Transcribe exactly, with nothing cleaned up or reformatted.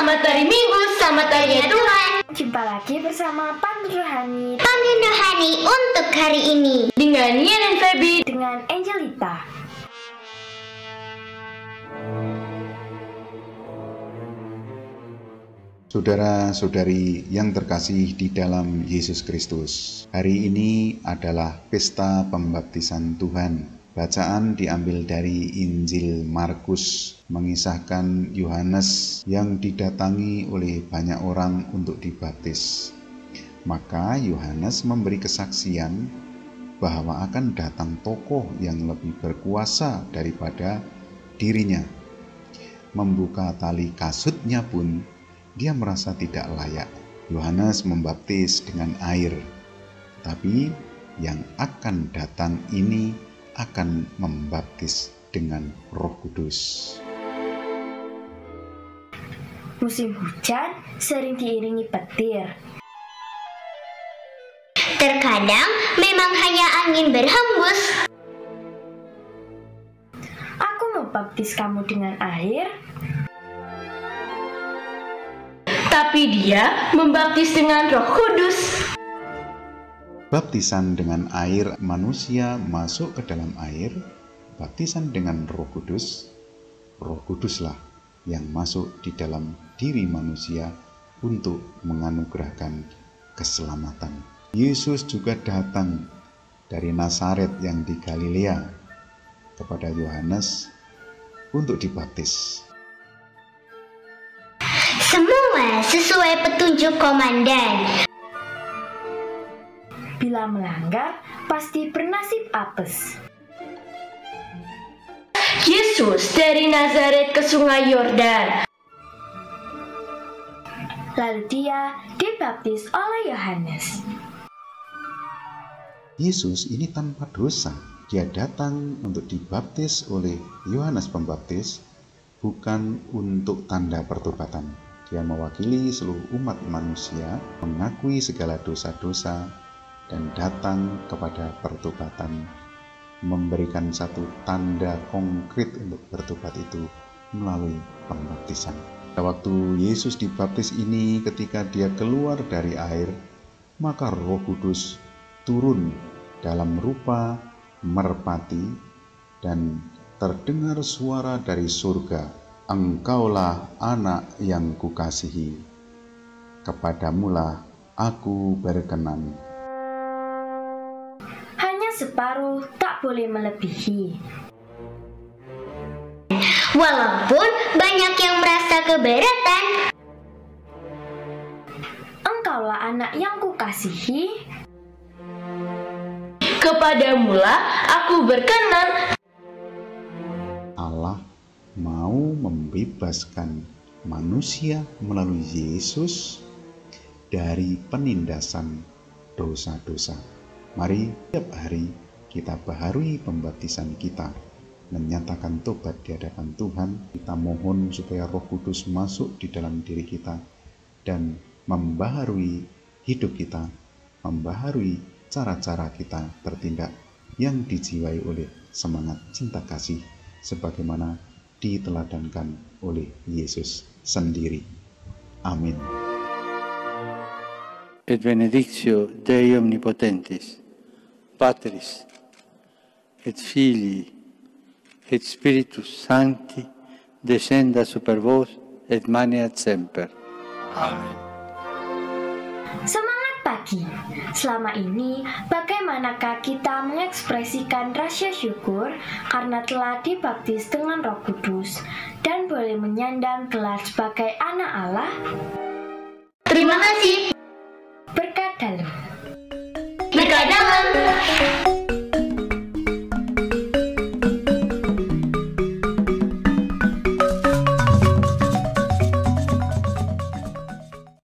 Selamat hari Minggu, selamat hari ya Tuhan. Jumpa lagi bersama Pantun Rohani. Pantun Rohani untuk hari ini dengan Nia dan Feby, dengan Angelita. Saudara-saudari yang terkasih di dalam Yesus Kristus, hari ini adalah pesta pembaptisan Tuhan. Bacaan diambil dari Injil Markus, mengisahkan Yohanes yang didatangi oleh banyak orang untuk dibaptis. Maka Yohanes memberi kesaksian bahwa akan datang tokoh yang lebih berkuasa daripada dirinya. Membuka tali kasutnya pun dia merasa tidak layak. Yohanes membaptis dengan air, tapi yang akan datang ini akan membaptis dengan Roh Kudus. Musim hujan sering diiringi petir. Terkadang memang hanya angin berhembus. Aku membaptis kamu dengan air, tapi dia membaptis dengan Roh Kudus. Baptisan dengan air, manusia masuk ke dalam air. Baptisan dengan Roh Kudus, Roh Kuduslah yang masuk di dalam diri manusia untuk menganugerahkan keselamatan. Yesus juga datang dari Nazaret yang di Galilea kepada Yohanes untuk dibaptis. Semua sesuai petunjuk komandan. bila melanggar pasti bernasib apes. Yesus dari Nazaret ke Sungai Yordan. Lalu dia dibaptis oleh Yohanes. Yesus ini tanpa dosa. Dia datang untuk dibaptis oleh Yohanes Pembaptis, bukan untuk tanda pertobatan. Dia mewakili seluruh umat manusia, mengakui segala dosa-dosa, dan datang kepada pertobatan, memberikan satu tanda konkret untuk bertobat itu melalui pembaptisan. Pada waktu Yesus dibaptis ini, ketika dia keluar dari air, maka Roh Kudus turun dalam rupa merpati, dan terdengar suara dari surga, "Engkaulah anak yang kukasihi, kepadamulah aku berkenan." Hanya separuh tak boleh melebihi. Walaupun banyak yang merasa keberatan, Engkaulah anak yang kukasihi, Kepadamulah aku berkenan. Allah mau membebaskan manusia melalui Yesus dari penindasan dosa-dosa. Mari tiap hari kita baharui pembaptisan kita, menyatakan tobat di hadapan Tuhan. Kita mohon supaya Roh Kudus masuk di dalam diri kita dan membaharui hidup kita, membaharui cara-cara kita bertindak yang dijiwai oleh semangat cinta kasih sebagaimana diteladankan oleh Yesus sendiri. Amin. Et benedictio Dei omnipotentis, Patris, et Filii, et Spiritus Sancti, descenda super vos et maneat semper. Amin. Semangat pagi. Selama ini, bagaimanakah kita mengekspresikan rasa syukur karena telah dibaptis dengan Roh Kudus dan boleh menyandang gelar sebagai anak Allah? Terima kasih. Berkat dalam.